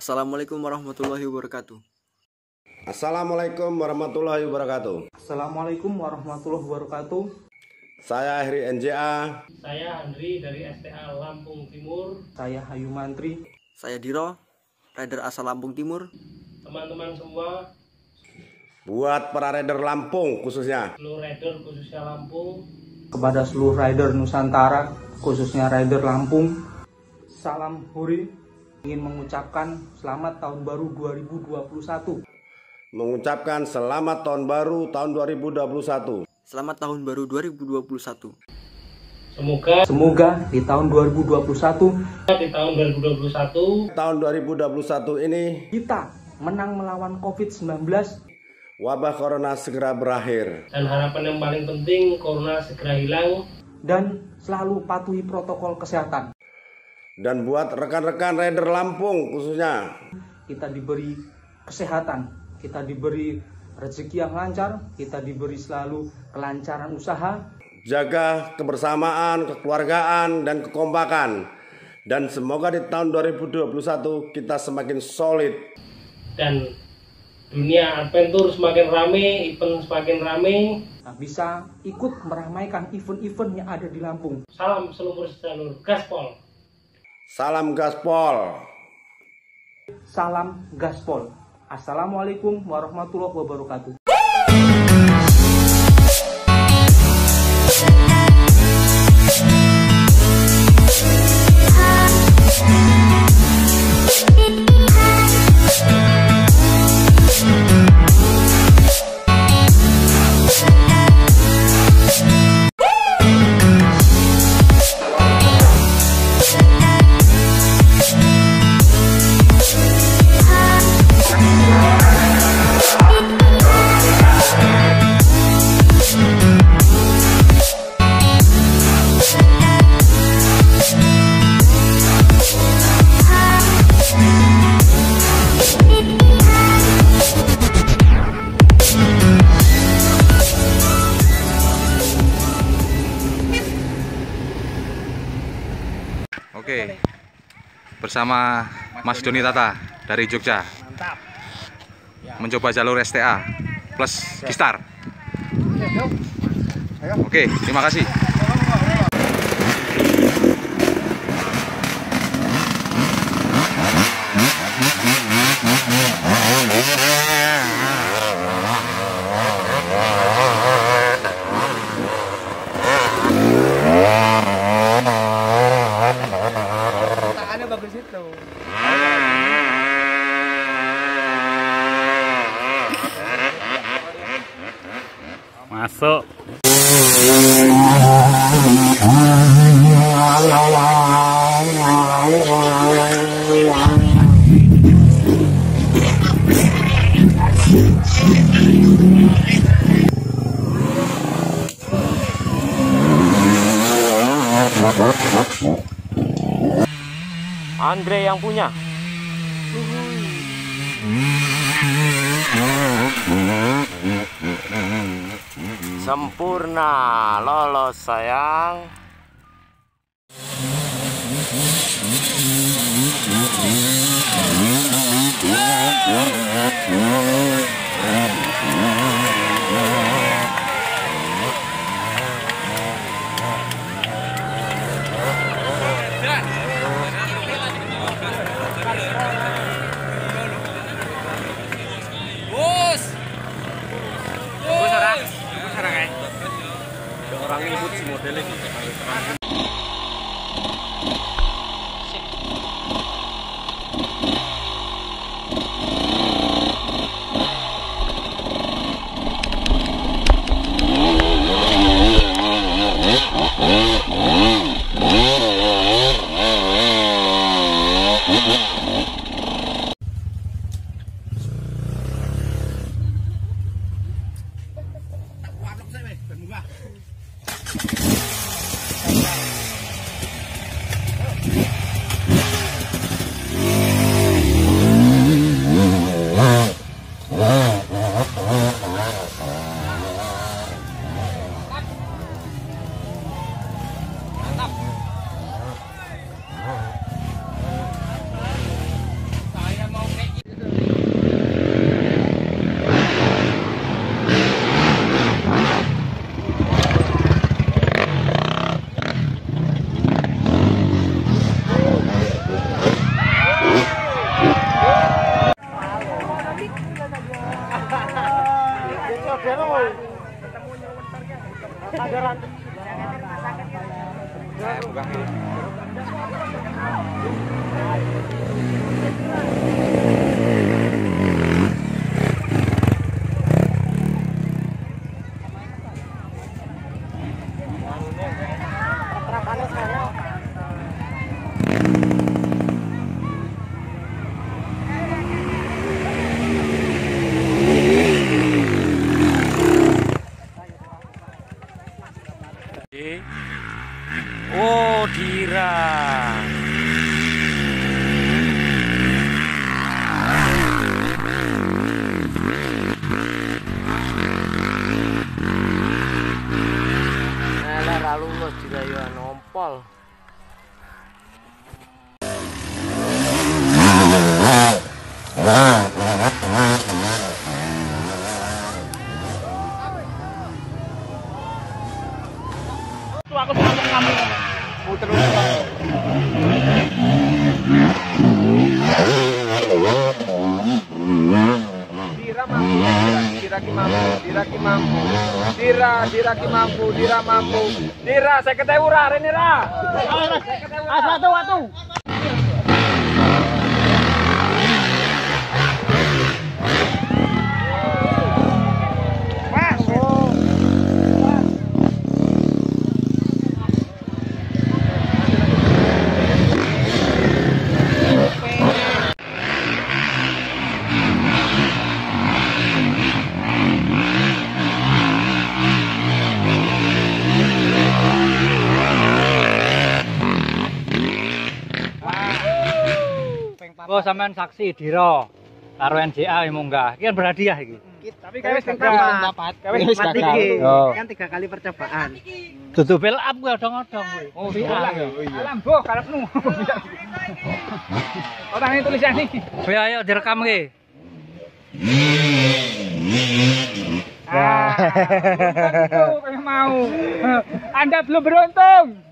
Assalamualaikum warahmatullahi wabarakatuh. Assalamualaikum warahmatullahi wabarakatuh. Assalamualaikum warahmatullahi wabarakatuh. Saya Ahri NJA. Saya Andri dari STA Lampung Timur. Saya Hayu Mantri. Saya Diro, rider asal Lampung Timur. Teman-teman semua, Buat para rider Lampung khususnya, seluruh rider khususnya Lampung, Kepada seluruh rider Nusantara, khususnya rider Lampung, salam huri. Ingin mengucapkan selamat tahun baru 2021. mengucapkan selamat tahun baru tahun 2021. Selamat tahun baru 2021. Semoga di tahun 2021 Tahun 2021 ini kita menang melawan COVID-19 wabah corona segera berakhir. dan harapan yang paling penting corona segera hilang. dan selalu patuhi protokol kesehatan. Dan buat rekan-rekan rider Lampung khususnya, Kita diberi kesehatan, kita diberi rezeki yang lancar, kita diberi selalu kelancaran usaha, jaga kebersamaan, kekeluargaan, dan kekompakan. Dan semoga di tahun 2021 kita semakin solid. Dan dunia adventure semakin rame, event semakin rame. nah, bisa ikut meramaikan event-event yang ada di Lampung. Salam seluruh jalur gaspol. Salam gaspol. Salam gaspol. Assalamualaikum warahmatullahi wabarakatuh. Oke, bersama Mas Doni Tata dari Jogja, mencoba jalur STA plus Kistar. Oke, terima kasih. Bagus itu. Masuk. Andre yang punya. Sempurna, lolos sayang. Orang ribut si model ini. Oh, Dira. Nah, lulus juga ya nompol. Aku sama kamu. Muter Dira mampu. Dira, saya ketemu Ra, Rene Ra. Watu. Oh, sampean saksi Dira karo NJA munggah. Iki kan berhadiah iki. Tapi kawis dapat. Kawis gagal. Kan 3 kali percobaan. Dudu bel up kuwi odong-odong kuwi. Oh iya. Alam boh karepmu. Orang ini tulisan iki. Ayo direkam iki. Mau. Anda belum beruntung.